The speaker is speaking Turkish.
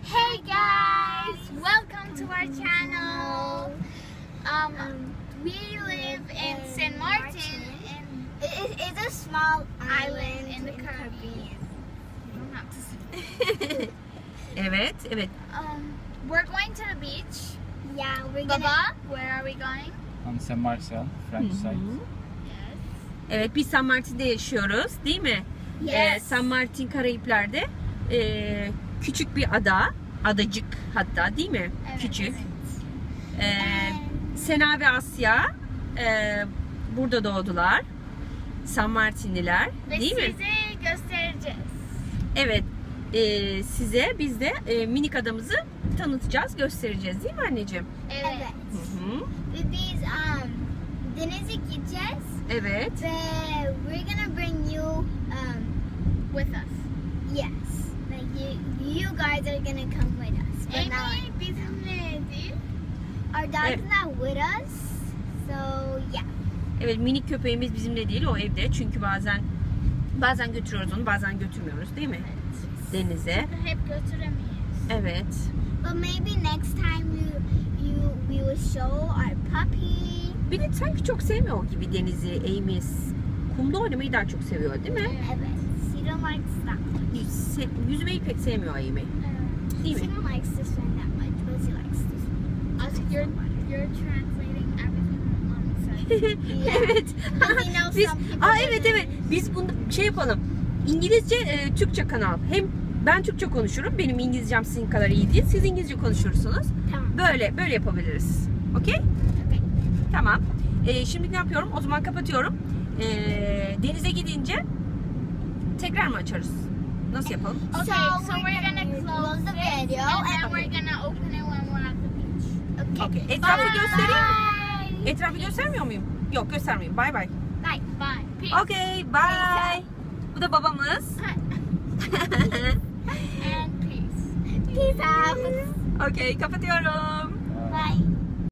Hey guys, welcome to our channel. We live in St. Martin. It's a small Island in the Caribbean. You don't have to say. Evet. We're going to the beach. Yeah, we're Baba, gonna. where are we going? On Saint Marcel, French side. Yes. Evet, biz San Martin'de yaşıyoruz, değil mi? Yes. San Martin Karayipler'de küçük bir adacık hatta, değil mi? Evet, Küçük. evet. Sena ve Asya burada doğdular. San Martinliler, Ve değil mi? size göstereceğiz. Evet, size biz de minik adamızı tanıtacağız, göstereceğiz, değil mi anneciğim? Evet. Evet. Hı-hı. Ve biz denize gideceğiz. Evet. Ve we're gonna bring you With us. yes. Like you guys are gonna come with us. But not Amy bizimle değil. our dog's Evet. not with us. So yeah. Evet, minik köpeğimiz bizimle değil, o evde. Çünkü bazen götürüyoruz onu, bazen götürmüyoruz, değil mi? Denize. Hep götüremeyiz. Evet. But maybe next time we will show our puppy. Bir de sanki çok sevmiyor gibi denizi, Amy. Kumda oynamayı daha çok seviyor, değil mi? Evet. She don't like that. Yüzmeyi pek sevmiyor Amy. Değil She mi? don't likes to swim that much, but she likes to swim. Ask you're translating everything Mommy said. Evet. Because you know Biz, some people evet. Biz bunu şey yapalım. İngilizce, Türkçe kanal. Hem ben Türkçe konuşurum. Benim İngilizcem sizin kadar iyi değil. Siz İngilizce konuşursunuz. Tamam. Böyle yapabiliriz. Okey? Okay. Tamam. Şimdi ne yapıyorum? O zaman kapatıyorum. Denize gidince tekrar mı açarız? Nasıl yapalım? Okay, so we're gonna close the this, video and then and we're gonna open it when we're at the beach. Okay. Okay. Etrafı Bye. göstereyim mi? Etrafı göstermiyor muyum? Yok, göstermeyeyim. Bye bye. Bye. Bye. Peace. Okay, bye. Bu da babamız. And peace. Peace out. Okay, kapatıyorum.